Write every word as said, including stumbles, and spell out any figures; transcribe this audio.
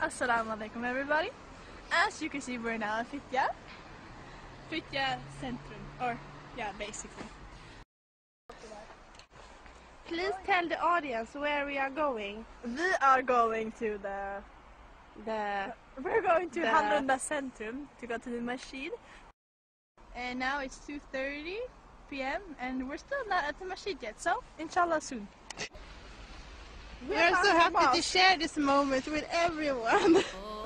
Assalamu alaikum everybody. As you can see, we're now at Fittja. Fittja Centrum, or yeah, basically. Please tell the audience where we are going. We are going to the... The... We're going to the... Hallunda Centrum to go to the masjid. And now it's two thirty p m and we're still not at the masjid yet, so inshallah soon. We are so happy to share this moment with everyone.